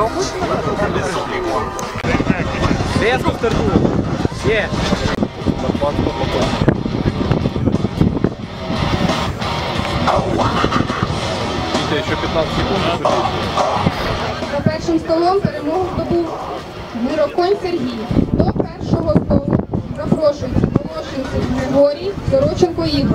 Резко стартує. Є. Ще 15 секунд. За першим столом перемогу здобув Мироконь Сергій. До першого столу запрошується Волошин Григорій, Сороченко Ігор.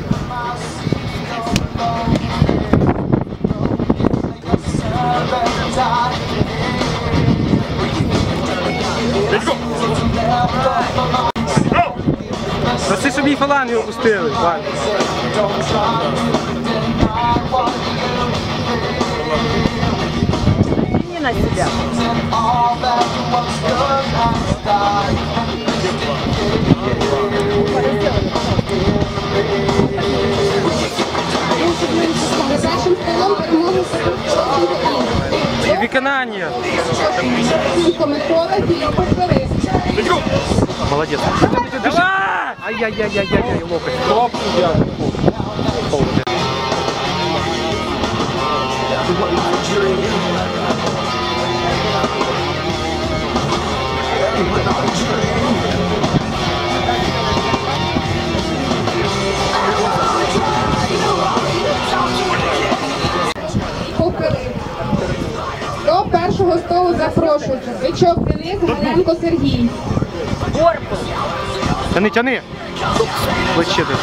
Проси, щоб їй фаланги опустили. Не на себя. За першим столом перемогу здобув І виконання. Микола Філіпов-Пилип. Молодець. Давай! Ай-яй-яй-яй-яй, локоть. Стоп, суддя. До першого столу запрошується Бичок Денис, Галенко Сергій. Тяни. Плече десь.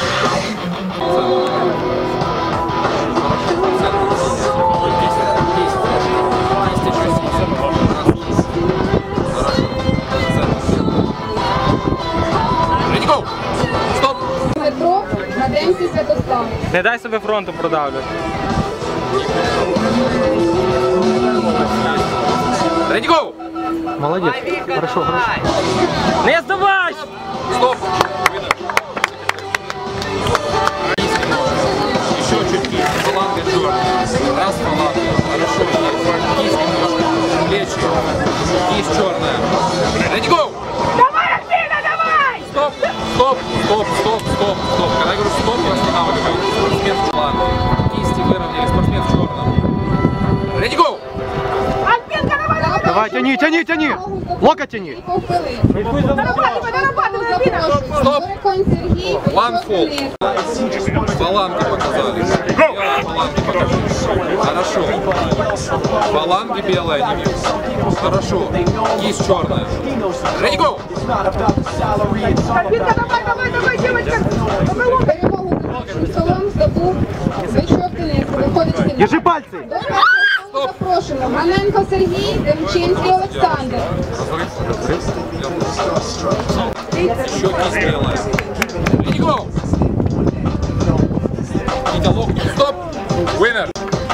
Дмитро, Надемці Святослав. Не дай себе фронтом продавлювати. Ready, go! Молодець. Хорошо. Не здавай! Стоп! Еще чуть-чуть. Фаланга черная. Раз фаланга. Хорошо. Кисть немножко. Плечи. Кисть черная. Ready, go! Давай, Афина, давай! Стоп! Когда я говорю стоп, я останавливаю. Спортсмен в фаланге. Кисти выровняли. Спортсмен в черном. Ready, go! Альпинка, давай! Давай, тяни. Локоть тяни. Дорабатывай, Афина! Стоп! Мироконь Сергій, One Бичок fall. Денис. Фаланги показали. Белые фаланги покажи. Хорошо. Фаланги белые они видят. Хорошо. Кисть черная. Ready, go! Альпинка, давай, девочка! Перемогу за першим столом здобув Бичок Денис. Виходить в фінал. Держи пальці. До першого столу запрошуємо Ганенко Сергій, Демчинський Олександр. Еще кисть белая. Ready, go! Китя локти. Стоп! Winner!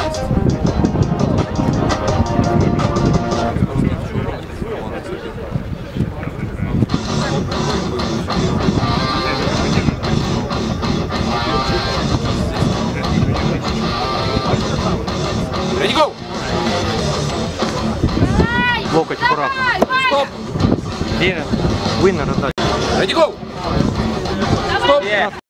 Ready, go! Локоть акуратно. Стоп! Винер отдай. Ready, go! Стоп.